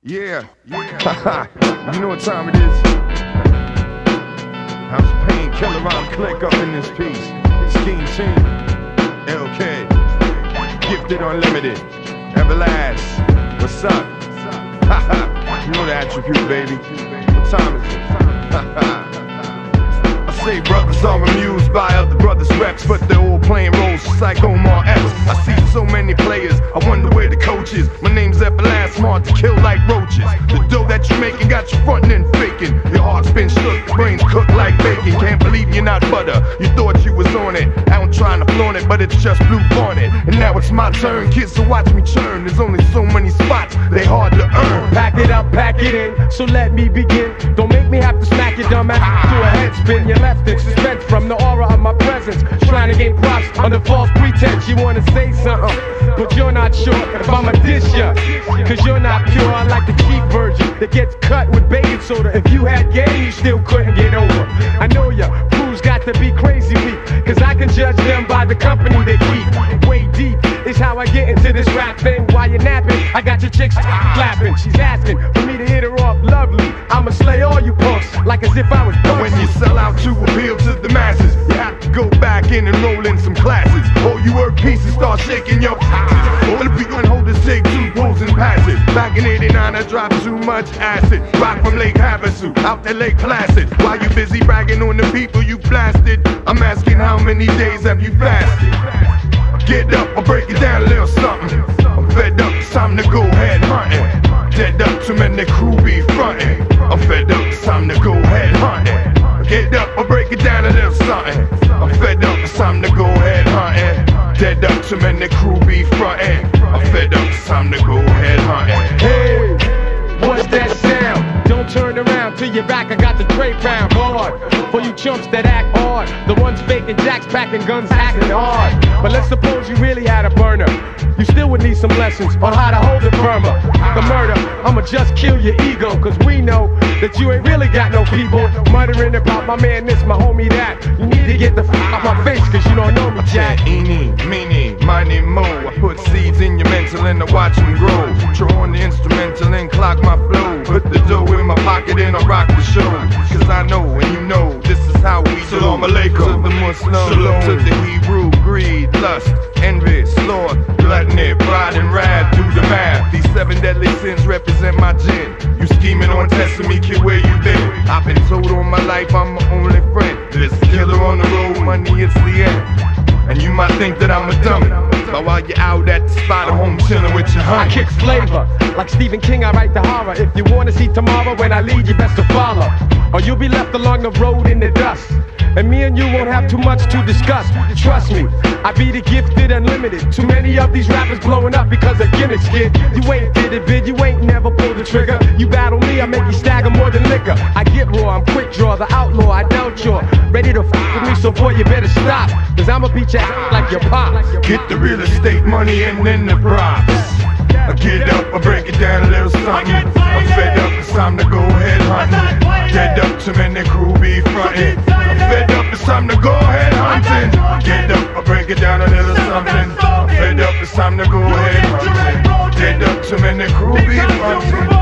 Yeah. You know what time it is? House Painkiller Rhyme Click up in this piece. Scheme Team, LK, Gifted Unlimited, Everlast. What's up? You know the attribute, baby. What time is it? I say brothers are amused by other brothers' reps, but they're all playing roles just like Omar Epps. I see so many players, I wonder where the coach is. My name's Everlast, smart to kill like roaches. The dough that you're making got you frontin' and faking. Your heart's been shook, your brain's cooked like bacon. Can't believe you're not butter, you thought you was on it. Out trying to flaunt it, but it's just blue bonnet. And now it's my turn, kids, so watch me churn. There's only so many spots, they hard to earn. Pack it up, pack it in, so let me begin. Don't make me have to smack your dumb ass to a head spin. You're left in suspense from the aura of my presence, trying to gain props under false pretense. You wanna say something, but you're not sure if I'ma dish ya, cause you're not pure. I like the cheap version that gets cut with baking soda. If you had game, you still couldn't get over. I know ya, crews got to be crazy weak, cause I can judge them by the company they keep. Way deep is how I get into this rap thing. While you're napping, I got your chick clapping. She's asking for me to hit her off lovely. I'ma slay all you punks like as if I was Bugsy. When you sell out to appeal to the masses, you have to go back in and roll in some classes. All you work pieces start shaking your all the people and holders take two pulls and pass it. Back in '89 I dropped too much acid. Rock from Lake Havasu out to Lake Placid. While you busy bragging on the people you blasted, I'm asking how many days have you fasted? Get up, I'll break it down a little something. I'm fed up, it's time to go ahead hunting. Dead up, too many crew be frontin'. I'm fed up, it's time to go ahead hunting. Get up, I'll break it down a little something. I'm fed up, it's time to go ahead hunting. Dead up, too many crew be frontin'. I'm fed up, it's time to go ahead hunting. Hey, what's that sound? Don't turn around to your back, I got the tray pound hard. For you chumps that act hard, the ones faking jacks, packing guns, acting hard. But let's suppose you really had a burner, you still would need some lessons on how to hold it firmer. The murder, I'ma just kill your ego, cause we know that you ain't really got no people. Muttering about my man this, my homie that. You need to get the f out my face, cause you don't know me, Jack. Eeny, meeny, miny, mo. I put seeds in your mental and I watch them grow. Throw on the instrumental and clock my flow. Put the dough in my pocket and I rock the show. Cause I know and you know this is how we do. Salam alaikum to the Muslim, shalom to the Hebrew. Greed, lust, envy, sloth, gluttony, pride and wrath. Do the math. These 7 deadly sins represent my gin. You scheming on testing me, kid, where you been? I've been told all my life I'm my only friend. There's a killer on the road, money it's the end. And you might think that I'm a dummy, but while you're out at the spot, I'm home chillin' with your honey. I kick flavor, like Stephen King, I write the horror. If you wanna see tomorrow when I lead, you best to follow, or you'll be left along the road in the dust. And me and you won't have too much to discuss. Trust me, I be the gifted unlimited. Too many of these rappers blowing up because of gimmicks, kid. You ain't did it big, you ain't never pulled the trigger. You battle me, I make you stagger more than liquor. I get raw, I'm quick draw, the outlaw, I doubt you're ready to f with me, so boy you better stop, cause I'ma beat your ass like your pops. Get the real estate money and then the props. I get up, I break it down a little something. I'm fed up, it's time to go ahead hunting. Dead up, too many crew be frontin'. I'm fed up, it's time to go ahead hunting. Get up, I break it down a little something. I'm fed up, it's time to go ahead hunting. Dead up, too many crew be frontin'.